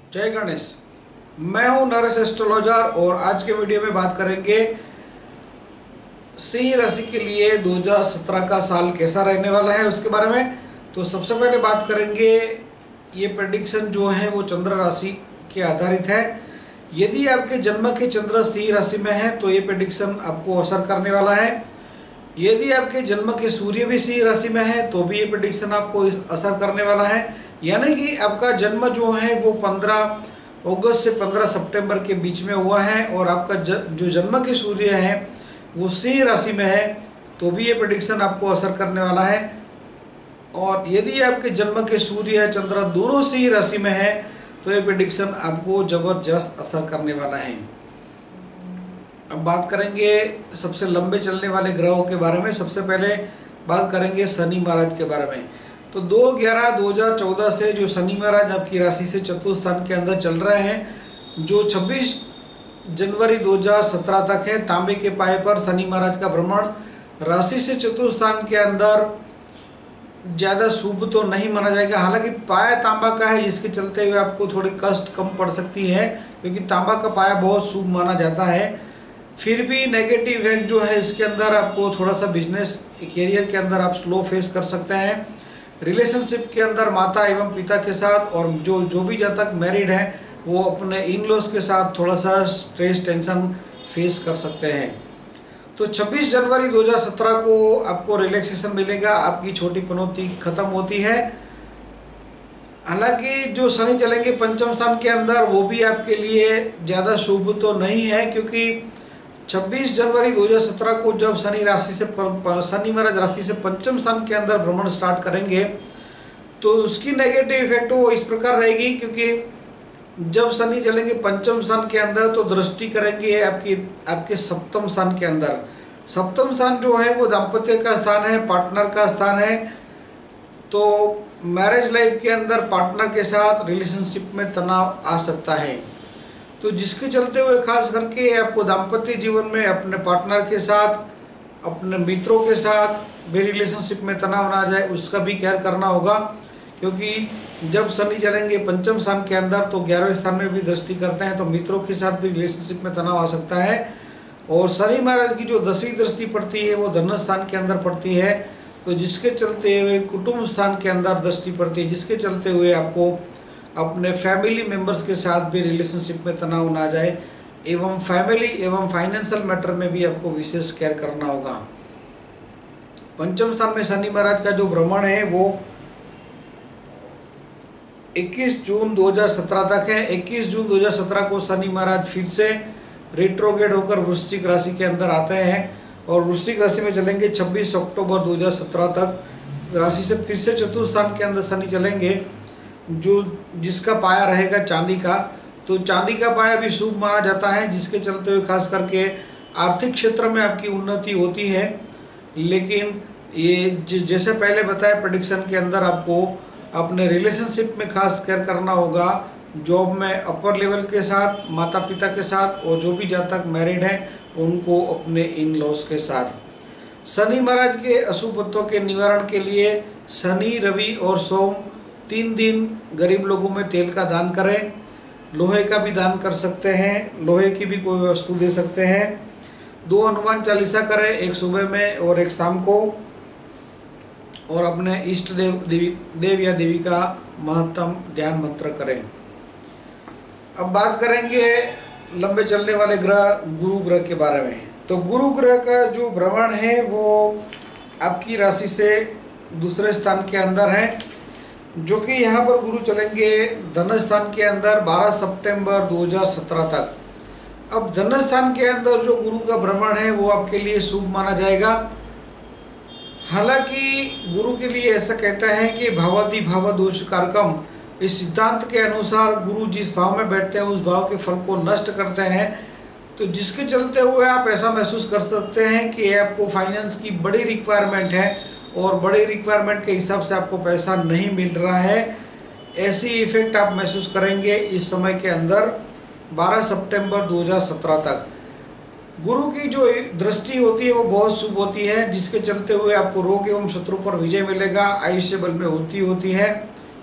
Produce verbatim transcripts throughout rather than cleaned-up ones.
जय गणेश। मैं हूं नरेश एस्ट्रोलॉजर और आज के वीडियो में बात करेंगे सिंह राशि के लिए दो हज़ार सत्रह का साल कैसा रहने वाला है उसके बारे में। तो सबसे पहले बात करेंगे, ये प्रेडिक्शन जो है वो चंद्र राशि के आधारित है। यदि आपके जन्म के चंद्र सिंह राशि में है तो ये प्रेडिक्शन आपको असर करने वाला है। यदि आपके जन्म के सूर्य भी सिंह राशि में है तो भी ये प्रेडिक्शन आपको असर करने वाला है। यानी कि आपका जन्म जो है वो पंद्रह अगस्त से पंद्रह सितंबर के बीच में हुआ है और आपका जो जन्म के सूर्य है वो सिंह राशि में है तो भी ये प्रेडिक्शन आपको असर करने वाला है। और यदि आपके जन्म के सूर्य है चंद्र दोनों सिंह राशि में है तो ये प्रेडिक्शन आपको जबरदस्त असर करने वाला है। अब बात करेंगे सबसे लंबे चलने वाले ग्रहों के बारे में। सबसे पहले बात करेंगे शनि महाराज के बारे में। तो दो ग्यारह दो हज़ार चौदह से जो शनि महाराज आपकी राशि से चतुर्थ स्थान के अंदर चल रहे हैं, जो छब्बीस जनवरी दो हज़ार सत्रह तक है। तांबे के पाए पर शनि महाराज का भ्रमण राशि से चतुर्थ स्थान के अंदर ज़्यादा शुभ तो नहीं माना जाएगा। हालांकि पाया तांबा का है जिसके चलते हुए आपको थोड़ी कष्ट कम पड़ सकती है, क्योंकि तांबा का पाया बहुत शुभ माना जाता है। फिर भी नेगेटिव इफेक्ट जो है इसके अंदर आपको थोड़ा सा बिजनेस कैरियर के अंदर आप स्लो फेस कर सकते हैं। रिलेशनशिप के अंदर माता एवं पिता के साथ और जो जो भी जातक मैरिड है वो अपने इन लॉज के साथ थोड़ा सा स्ट्रेस टेंशन फेस कर सकते हैं। तो छब्बीस जनवरी दो हज़ार सत्रह को आपको रिलैक्सेशन मिलेगा, आपकी छोटी पनौती खत्म होती है। हालांकि जो शनि चलेंगे पंचम स्थान के अंदर वो भी आपके लिए ज़्यादा शुभ तो नहीं है, क्योंकि छब्बीस जनवरी दो हज़ार सत्रह को जब शनि राशि से शनि महाराज राशि से पंचम स्थान के अंदर भ्रमण स्टार्ट करेंगे तो उसकी नेगेटिव इफेक्ट वो इस प्रकार रहेगी, क्योंकि जब शनि चलेंगे पंचम स्थान के अंदर तो दृष्टि करेंगे आपकी आपके सप्तम स्थान के अंदर। सप्तम स्थान जो है वो दाम्पत्य का स्थान है, पार्टनर का स्थान है। तो मैरिज लाइफ के अंदर पार्टनर के साथ रिलेशनशिप में तनाव आ सकता है, तो जिसके चलते हुए खास करके आपको दाम्पत्य जीवन में अपने पार्टनर के साथ, अपने मित्रों के साथ भी रिलेशनशिप में तनाव ना आ जाए उसका भी केयर करना होगा। क्योंकि जब शनि चलेंगे पंचम स्थान के अंदर तो ग्यारहवें स्थान में भी दृष्टि करते हैं, तो मित्रों के साथ भी रिलेशनशिप में तनाव आ सकता है। और शनि महाराज की जो दसवीं दृष्टि पड़ती है वो धन स्थान के अंदर पड़ती है, तो जिसके चलते हुए कुटुंब स्थान के अंदर दृष्टि पड़ती है, जिसके चलते हुए आपको अपने फैमिली मेंबर्स के साथ भी रिलेशनशिप में तनाव ना जाए, एवं फैमिली एवं फाइनेंशियल मैटर में भी आपको विशेष केयर करना होगा। पंचम स्थान में शनि महाराज का जो भ्रमण है वो इक्कीस जून दो हज़ार सत्रह तक है। इक्कीस जून दो हज़ार सत्रह को शनि महाराज फिर से रेट्रोग्रेड होकर वृश्चिक राशि के अंदर आते हैं और वृश्चिक राशि में चलेंगे छब्बीस अक्टूबर दो हज़ार सत्रह तक। राशि से फिर से चतुर्थ स्थान के अंदर शनि चलेंगे, जो जिसका पाया रहेगा चांदी का। तो चांदी का पाया भी शुभ माना जाता है, जिसके चलते हुए खास करके आर्थिक क्षेत्र में आपकी उन्नति होती है। लेकिन ये जैसे पहले बताया प्रेडिक्शन के अंदर आपको अपने रिलेशनशिप में खास केयर करना होगा, जॉब में अपर लेवल के साथ, माता पिता के साथ, और जो भी जातक मैरिड हैं उनको अपने इन लॉज के साथ। शनि महाराज के अशुभ तत्वों के निवारण के लिए शनि, रवि और सोम तीन दिन गरीब लोगों में तेल का दान करें। लोहे का भी दान कर सकते हैं, लोहे की भी कोई वस्तु दे सकते हैं। दो हनुमान चालीसा करें, एक सुबह में और एक शाम को, और अपने इष्ट देव देवी देव या देवी का महत्तम ध्यान मंत्र करें। अब बात करेंगे लंबे चलने वाले ग्रह गुरु ग्रह के बारे में। तो गुरु ग्रह का जो भ्रमण है वो आपकी राशि से दूसरे स्थान के अंदर है, जो कि यहाँ पर गुरु चलेंगे धन स्थान के अंदर बारह सितंबर दो हज़ार सत्रह तक। अब धन स्थान के अंदर जो गुरु का भ्रमण है वो आपके लिए शुभ माना जाएगा। हालांकि गुरु के लिए ऐसा कहता है कि भावादि भाव दोष कारकम, इस सिद्धांत के अनुसार गुरु जिस भाव में बैठते हैं उस भाव के फल को नष्ट करते हैं। तो जिसके चलते हुए आप ऐसा महसूस कर सकते हैं कि आपको फाइनेंस की बड़ी रिक्वायरमेंट है और बड़े रिक्वायरमेंट के हिसाब से आपको पैसा नहीं मिल रहा है। ऐसी इफेक्ट आप महसूस करेंगे इस समय के अंदर बारह सितंबर दो हज़ार सत्रह तक। गुरु की जो दृष्टि होती है वो बहुत शुभ होती है, जिसके चलते हुए आपको रोग एवं शत्रु पर विजय मिलेगा, आयुष्य बल में वृद्धि होती है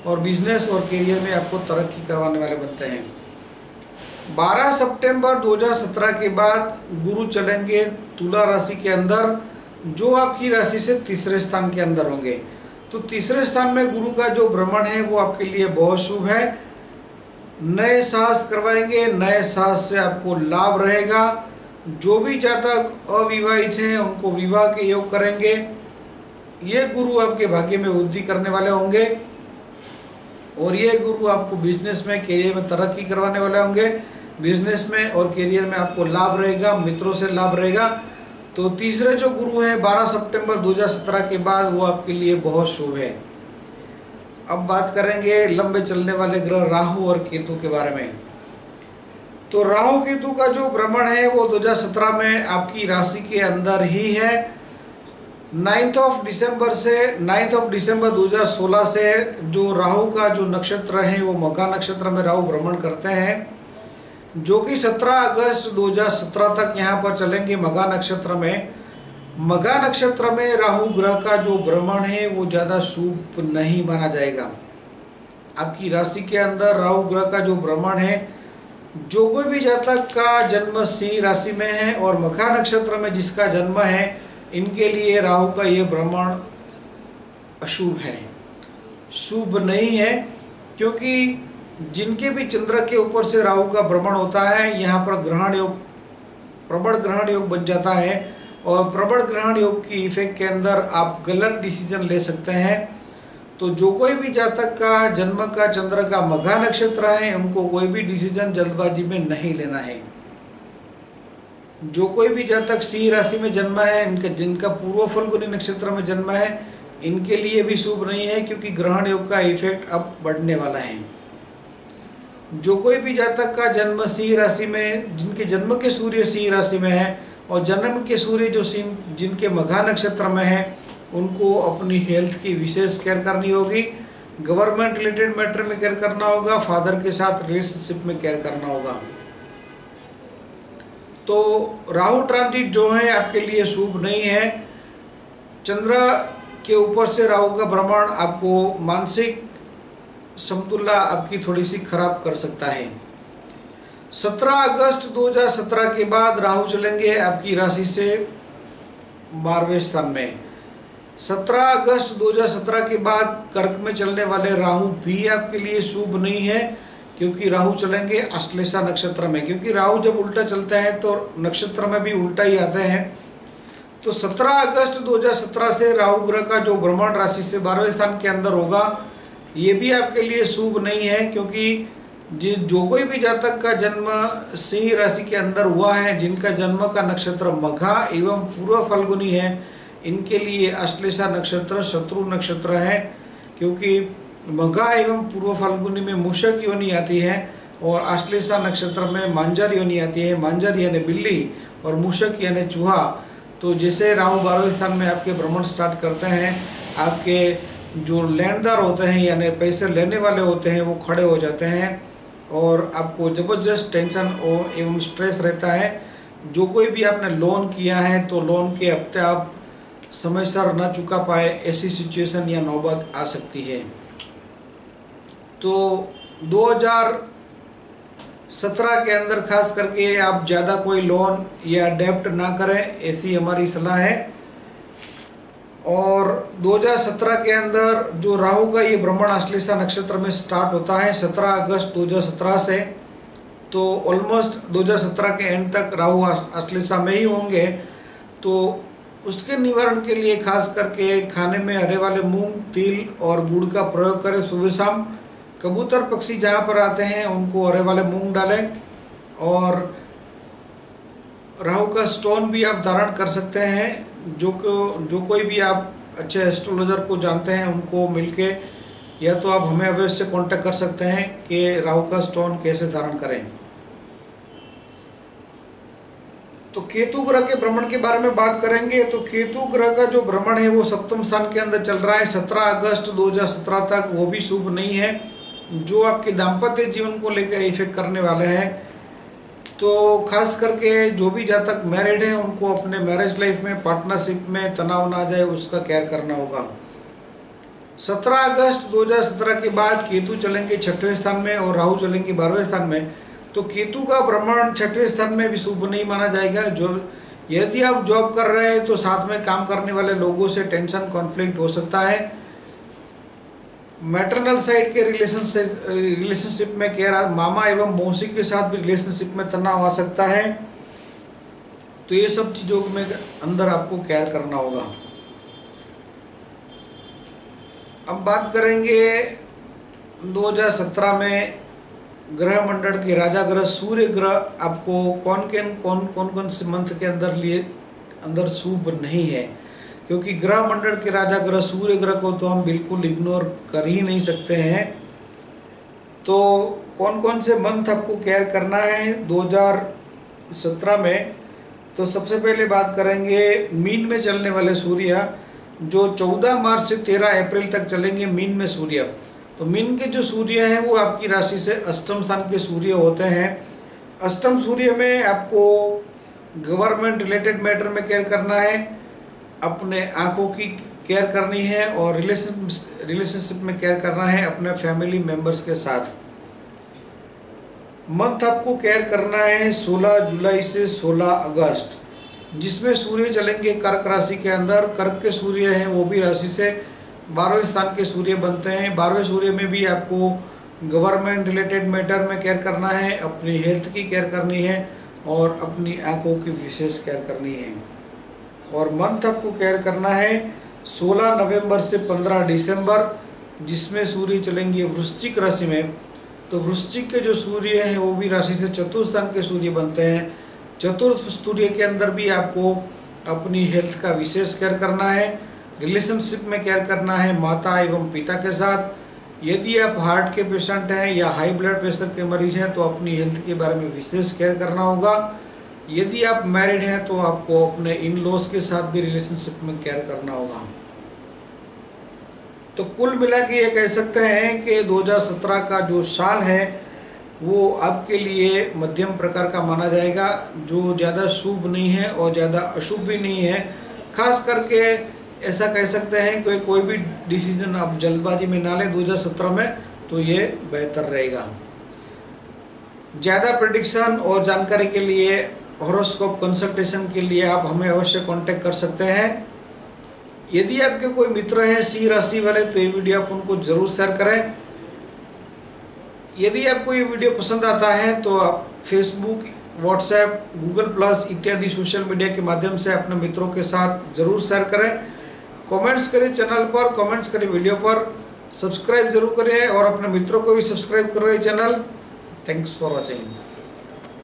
और बिजनेस और करियर में आपको तरक्की करवाने वाले बनते हैं। बारह सितंबर दो हज़ार सत्रह के बाद गुरु चलेंगे तुला राशि के अंदर, जो आपकी राशि से तीसरे स्थान के अंदर होंगे। तो तीसरे स्थान में गुरु का जो भ्रमण है वो आपके लिए बहुत शुभ है। नए साहस करवाएंगे, नए साहस से आपको लाभ रहेगा। जो भी जातक अविवाहित हैं उनको विवाह के योग करेंगे। ये गुरु आपके भाग्य में वृद्धि करने वाले होंगे और ये गुरु आपको बिजनेस में, करियर में तरक्की करवाने वाले होंगे। बिजनेस में और करियर में आपको लाभ रहेगा, मित्रों से लाभ रहेगा। तो तीसरे जो गुरु हैं बारह सितंबर दो हज़ार सत्रह के बाद वो आपके लिए बहुत शुभ है। अब बात करेंगे लंबे चलने वाले ग्रह राहु और केतु के बारे में। तो राहु केतु का जो भ्रमण है वो दो हज़ार सत्रह में आपकी राशि के अंदर ही है। नाइन्थ ऑफ दिसंबर से नाइन्थ ऑफ दिसंबर दो हज़ार सोलह से जो राहु का जो नक्षत्र है वो मघा नक्षत्र में राहु भ्रमण करते हैं, जो कि सत्रह अगस्त दो हज़ार सत्रह तक यहाँ पर चलेंगे मघा नक्षत्र में। मघा नक्षत्र में राहु ग्रह का जो भ्रमण है वो ज़्यादा शुभ नहीं माना जाएगा। आपकी राशि के अंदर राहु ग्रह का जो भ्रमण है, जो कोई भी जातक का जन्म सिंह राशि में है और मघा नक्षत्र में जिसका जन्म है, इनके लिए राहु का ये भ्रमण अशुभ है, शुभ नहीं है। क्योंकि जिनके भी चंद्र के ऊपर से राहु का भ्रमण होता है, यहाँ पर ग्रहण योग, प्रबल ग्रहण योग बन जाता है और प्रबल ग्रहण योग की इफेक्ट के अंदर आप गलत डिसीजन ले सकते हैं। तो जो कोई भी जातक का जन्म का चंद्र का मघा नक्षत्र है, उनको कोई भी डिसीजन जल्दबाजी में नहीं लेना है। जो कोई भी जातक सिंह राशि में जन्म है, इनका जिनका पूर्व फल्गुनी नक्षत्र में जन्म है, इनके लिए भी शुभ नहीं है, क्योंकि ग्रहण योग का इफेक्ट अब बढ़ने वाला है। जो कोई भी जातक का जन्म सिंह राशि में, जिनके जन्म के सूर्य सिंह राशि में है और जन्म के सूर्य जो सिंह जिनके मघा नक्षत्र में है, उनको अपनी हेल्थ की विशेष केयर करनी होगी। गवर्नमेंट रिलेटेड मैटर में केयर करना होगा, फादर के साथ रिलेशनशिप में केयर करना होगा। तो राहु ट्रांजिट जो है आपके लिए शुभ नहीं है। चंद्र के ऊपर से राहु का भ्रमण आपको मानसिक समतुल्य आपकी थोड़ी सी खराब कर सकता है। सत्रह अगस्त दो हज़ार सत्रह के बाद राहु चलेंगे आपकी राशि से बारहवें स्थान में। सत्रह अगस्त दो हज़ार सत्रह के बाद कर्क में चलने वाले राहु भी आपके लिए शुभ नहीं है, क्योंकि राहु चलेंगे अश्लेषा नक्षत्र में। क्योंकि राहु जब उल्टा चलता है तो नक्षत्र में भी उल्टा ही आते हैं। तो सत्रह अगस्त दो हज़ार सत्रह से राहु ग्रह का जो भ्रमण राशि से बारहवें स्थान के अंदर होगा, ये भी आपके लिए शुभ नहीं है। क्योंकि जो कोई भी जातक का जन्म सिंह राशि के अंदर हुआ है, जिनका जन्म का नक्षत्र मघा एवं पूर्व फल्गुनी है, इनके लिए अश्लेषा नक्षत्र शत्रु नक्षत्र है। क्योंकि मघा एवं पूर्व फाल्गुनी में मूषक योनि आती है और अश्लेषा नक्षत्र में मांजर योनि आती है। मांजर यानी बिल्ली और मूषक यानी चूहा। तो जैसे राहु बारहवें स्थान में आपके भ्रमण स्टार्ट करते हैं, आपके जो लेनदार होते हैं यानी पैसे लेने वाले होते हैं वो खड़े हो जाते हैं और आपको ज़बरदस्त टेंशन और एवं स्ट्रेस रहता है। जो कोई भी आपने लोन किया है तो लोन के हफ्ते आप समयसर न चुका पाए, ऐसी सिचुएशन या नौबत आ सकती है। तो दो हज़ार सत्रह के अंदर खास करके आप ज़्यादा कोई लोन या डेप्ट ना करें, ऐसी हमारी सलाह है। और दो हज़ार सत्रह के अंदर जो राहु का ये भ्रमण अश्लेषा नक्षत्र में स्टार्ट होता है सत्रह अगस्त दो हज़ार सत्रह से, तो ऑलमोस्ट दो हज़ार सत्रह के एंड तक राहु अश्लेषा में ही होंगे। तो उसके निवारण के लिए खास करके खाने में हरे वाले मूंग, तिल और गुड़ का प्रयोग करें सुबह शाम। कबूतर पक्षी जहाँ पर आते हैं उनको हरे वाले मूंग डालें। और राहु का स्टोन भी आप धारण कर सकते हैं। जो को जो कोई भी आप अच्छे एस्ट्रोलॉजर को जानते हैं उनको मिलके या तो आप हमें अवश्य कांटेक्ट कर सकते हैं कि राहु का स्टोन कैसे धारण करें। तो केतु ग्रह के भ्रमण के बारे में बात करेंगे। तो केतु ग्रह का जो भ्रमण है वो सप्तम स्थान के अंदर चल रहा है सत्रह अगस्त दो हज़ार सत्रह तक, वो भी शुभ नहीं है, जो आपके दाम्पत्य जीवन को लेकर इफेक्ट करने वाले हैं। तो खास करके जो भी जातक मैरिड हैं उनको अपने मैरिज लाइफ में, पार्टनरशिप में तनाव ना आ जाए उसका केयर करना होगा। सत्रह अगस्त दो हज़ार सत्रह के बाद केतु चलेंगे छठवें स्थान में और राहु चलेंगे बारहवें स्थान में। तो केतु का भ्रमण छठवें स्थान में भी शुभ नहीं माना जाएगा। जो यदि आप जॉब कर रहे हैं तो साथ में काम करने वाले लोगों से टेंशन कॉन्फ्लिक्ट हो सकता है। मैटरनल साइड के रिलेशन से रिलेशनशिप में कह रहा मामा एवं मौसी के साथ भी रिलेशनशिप में तनाव आ सकता है। तो ये सब चीज़ों में अंदर आपको केयर करना होगा। अब बात करेंगे दो हज़ार सत्रह में ग्रह मंडल के राजा ग्रह सूर्य ग्रह आपको कौन कौन कौन कौन कौन से मंथ के अंदर लिए अंदर शुभ नहीं है, क्योंकि ग्रह मंडल के राजा ग्रह सूर्य ग्रह को तो हम बिल्कुल इग्नोर कर ही नहीं सकते हैं। तो कौन कौन से मंथ आपको केयर करना है दो हज़ार सत्रह में, तो सबसे पहले बात करेंगे मीन में चलने वाले सूर्य, जो चौदह मार्च से तेरह अप्रैल तक चलेंगे मीन में सूर्य। तो मीन के जो सूर्य हैं वो आपकी राशि से अष्टम स्थान के सूर्य होते हैं। अष्टम सूर्य में आपको गवर्नमेंट रिलेटेड मैटर में केयर करना है, अपने आंखों की केयर करनी है और रिलेशन रिलेशनशिप में केयर करना है अपने फैमिली मेंबर्स के साथ। मंथ आपको केयर करना है सोलह जुलाई से सोलह अगस्त, जिसमें सूर्य चलेंगे कर्क राशि के अंदर। कर्क के सूर्य हैं वो भी राशि से बारहवें स्थान के सूर्य बनते हैं। बारहवें सूर्य में भी आपको गवर्नमेंट रिलेटेड मैटर में केयर करना है, अपनी हेल्थ की केयर करनी है और अपनी आंखों की विशेष केयर करनी है। और मंथ आपको केयर करना है सोलह नवंबर से पंद्रह दिसंबर, जिसमें सूर्य चलेंगे वृश्चिक राशि में। तो वृश्चिक के जो सूर्य हैं वो भी राशि से चतुर्थ स्थान के सूर्य बनते हैं। चतुर्थ सूर्य के अंदर भी आपको अपनी हेल्थ का विशेष केयर करना है, रिलेशनशिप में केयर करना है माता एवं पिता के साथ। यदि आप हार्ट के पेशेंट हैं या हाई ब्लड प्रेशर के मरीज हैं तो अपनी हेल्थ के बारे में विशेष केयर करना होगा। यदि आप मैरिड हैं तो आपको अपने इन लॉज के साथ भी रिलेशनशिप में केयर करना होगा। तो कुल मिला के ये कह सकते हैं कि दो हज़ार सत्रह का जो साल है वो आपके लिए मध्यम प्रकार का माना जाएगा, जो ज़्यादा शुभ नहीं है और ज़्यादा अशुभ भी नहीं है। खास करके ऐसा कह सकते हैं कि कोई भी डिसीजन आप जल्दबाजी में ना लें दो हज़ार सत्रह में, तो ये बेहतर रहेगा। ज़्यादा प्रेडिक्शन और जानकारी के लिए हॉरोस्कोप कंसल्टेशन के लिए आप हमें अवश्य कांटेक्ट कर सकते हैं। यदि आपके कोई मित्र हैं सिंह राशि वाले तो ये वीडियो आप उनको जरूर शेयर करें। यदि आपको ये वीडियो पसंद आता है तो आप फेसबुक, व्हाट्सएप, गूगल प्लस इत्यादि सोशल मीडिया के माध्यम से अपने मित्रों के साथ जरूर शेयर करें। कमेंट्स करें चैनल पर, कमेंट्स करें वीडियो पर, सब्सक्राइब जरूर करें और अपने मित्रों को भी सब्सक्राइब करें चैनल। Thanks for watching.